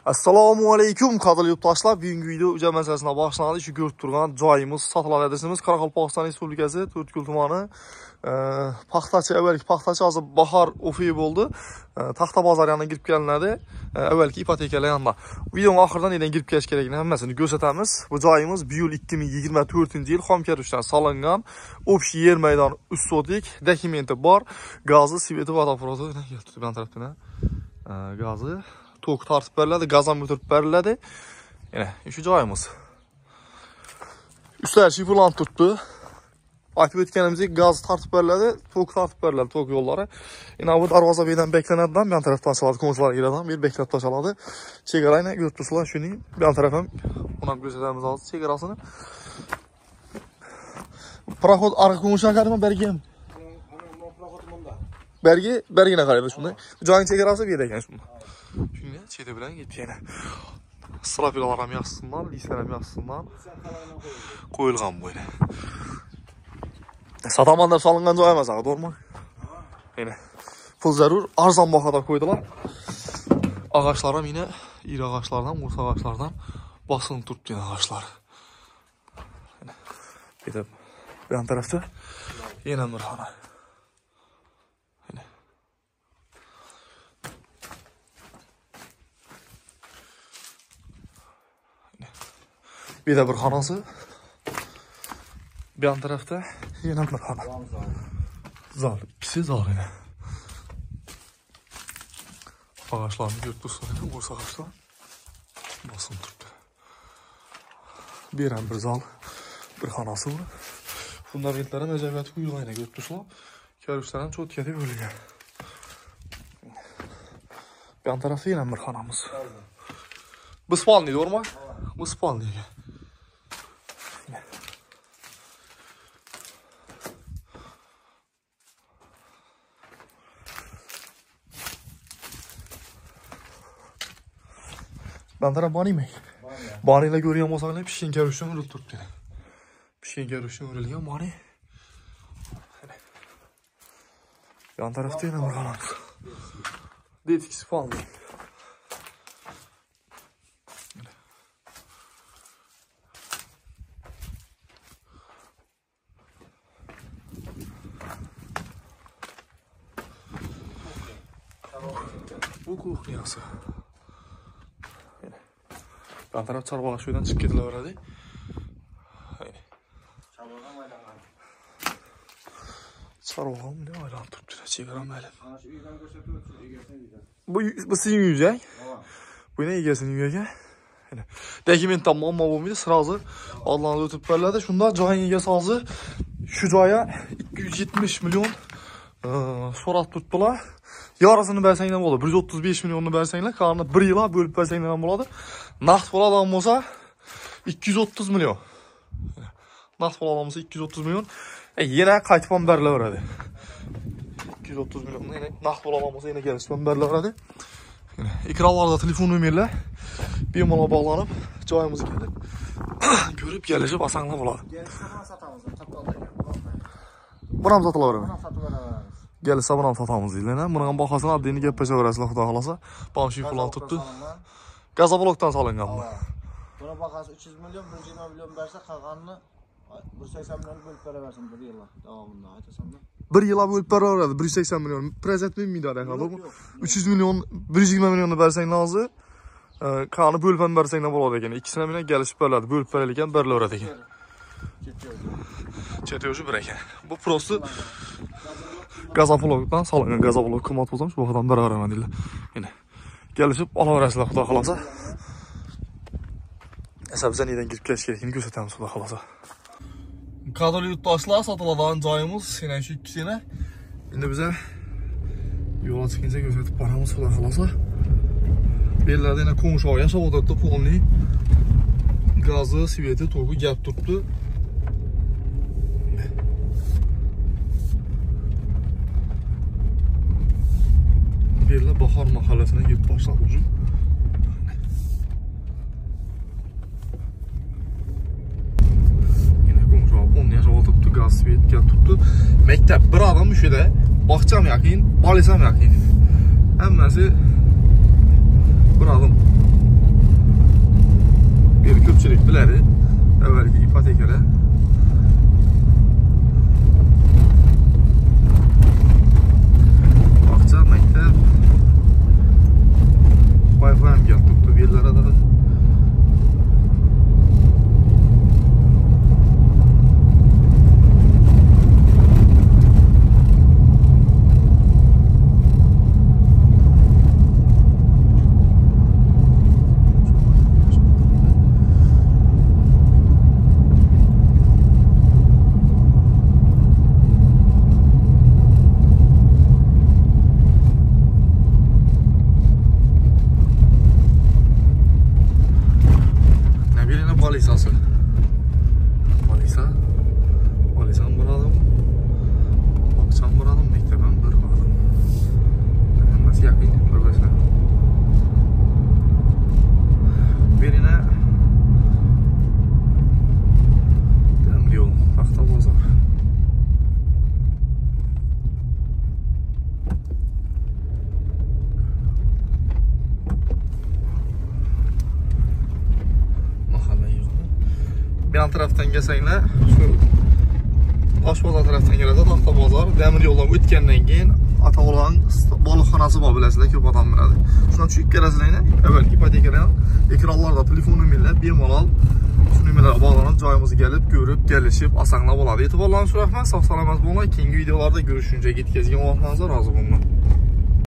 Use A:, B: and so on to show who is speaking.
A: Assalomu alaykum qadrli yurtdoshlar. Bugungi video uja masalasına başlanadi. Shu ko'rib turgan joyimiz sotiladi adresimiz Qoraqalpog'iston Respublikasi To'rtko'l tumani. Paxtachi avvalgi paxtachi hozir bahor ofiy bo'ldi. Taxta bozor yoniga kirib kelinadi. Avvalgi ipotekalar yanında. Videoning oxiridan neden kirib kelish kerakligini hammasini ko'rsatamiz. Bu joyimiz bu yil 2024-yil xomkarishdan solingan. Общий yer maydoni 3 sotik, dokumenti bor. Gazi, sveti, vodoprovodi keltirgan tarafdan. Gazi tok tartib beriladi, gazdan o'tirib beriladi. Yana shu joyimiz. Üstler şifrlanib turibdi. Aytib o'tganimizdek gaz tartib beriladi, tok tartib beriladi, tok yo'llari. Yana bu darvoza bu yerdan beklanadidan, bu tarafdan ochiladi, qo'shnilar giradigan, bir beklab tashlanadi. Chegarani ko'rib turibsizlar, shuning bu taraf ham uni ko'rsatamiz hozir chegarasini. Proxod arqa qo'shnilarga bergan. Bergine qaraydi shunday. Joyning chegarasi bu yerda ekan shunda. Shuni cheti bilan ketgan. Strafilar ham yaxshisinlar, listlar ham yaxshisinlar. Qo'yilgan bu yerda. Satamanlar solingan joy emas, to'g'rimi? Yana pul zarur, arzon bahada qo'ydilar. Ağaçlar ham yine iri ağaçlardan, o'rta ağaçlardan basılıb turibdi ağaçlar. Ketib. Bu yan tarafda yana bir xona. Bir de bir xonasi. Bir yan tarafda yana bir xona. Zal, ikisi zal yine. Ağaçlarını görüp dursanız, o'rta ağaçlar basılıb turibdi. Bir yan bir zal, bir xonasi bor. Fundamentlar ham ajabiyat qo'yilgan, görüp tursangiz, karuslar ham cho'tkatib qo'yilgan. Bu yan tarafda yana bir xonamiz. Bu spalni, to'g'rimi? Bu spalni. Ben taraf bani mi? Bani ile görüyorum o zaman pişkin karışım örülüp turibdi. Pişkin karışım örülgen bani. Yan tarafta yana bir xonamiz. Detkisi falan. Bu kuxnyası. Ben taraf çarbağa şuradan çıkıp kedilaveradi. Çarbağa ne aylanib turibdi, chegara mayli. Bu sizin uyingiz? Bu ne egasinin uyi ekan? Dokumentdan muammo bo'lmaydi, sразу Allohdan o'tib beriladi. Shunda joyning egasi hozir shu joyga 270 milyon so'rab turibdilar. Yarısını bersanglar bo'ladi. 135 milyonni bersanglar, qarni 1 yilga bo'lib bersanglar ham bo'ladi. Naqd pul oladigan bo'lsa 230 milyon. Naqd pul oladigan bo'lsa 230 milyon. Yana qaytib ham berilaveradi. 230 milyon yana naqd pul oladigan bo'lsa yana kelishib ham berilaveradi. Ekranlarda telefon nomerlar bemalol bog'lanib, joyimizga kelib ko'rib kelishib osonlar bo'ladi. Buni ham sotilaveradi. Gelirse buna satamiz deyilene. Bunun bahasını adını geppeşe verəsiniz Xudo xolasa. Bana şifrlan tuttu. Gazoblokdan salıngan mı?
B: Buna bahası 300 milyon, 120 milyon verse qalğanını 180 milyon bölüp verəversin 1 yıla davamında. Aytasan da.
A: 1 yıla bölüp verəveradi 180 milyon. Prezent mi miydi arayaqadı bu? 300 milyon, 120 milyonu versen lazım. Kanı bölüp versen ne boladı ekan. İkisine bile gelişip veriladi. Bölüp verilgan berilaveradi ekan. Çetiyocu bir ekan. Bu prosu Gazoblokdan salıngan. Gazoblok qimmat bo'lsa, shu vaqtdan beraveraman deydilar. Yine gelişip olaverasizlar Xudo xolasa. Esa bizga neden kirib kelish kerakligini ko'rsatamiz Xudo xolasa. Qadrli yurtdoshlar, sotiladigan joyimiz yana shu ikkisini. Endi biza yo'lga chiqincha ko'rsatib boramiz Xudo xolasa. Bu yerlarda yana qo'ng'ishov yashab o'tiribdi, polni gazi, sveti, to'gi gap turibdi. Yerler Bahar mahallasına girip başladı hocam. Yine konuşalım. 10 yaş oldu, gaz, svet, gel tuttu. Mektep bir adam şöyle, bakacağım yakın, balisam yakın. Hemmesi bir adam Balisası. Balisam buradım. Bakçam buradım, mektebim bir buradım. Nasıl yakayım? Böylesine. Birine demir yol, Taxta Bazar. Bir yan tarafdan gelsengler, şu Daşbazar tarafdan gelirse Taxta Bazar, demir yoldan o'tgandan keyin Ataoğlan balıqxanası var biləsizlər, ko'p adam biladi. Şuna tushib kelasizlar, avvalgi ipotekalar ekranlarda telefon nomerlar bemalol shu nomerlarga bog'lanib joyimizga kelib, ko'rib, kelishib, osonlab oladi. E'tiborlaringizni so'rayman. Sog' salomat bo'linglar. Keyingi videolarda görüşünce yetkazgan vaqtingizga rozi bo'lman.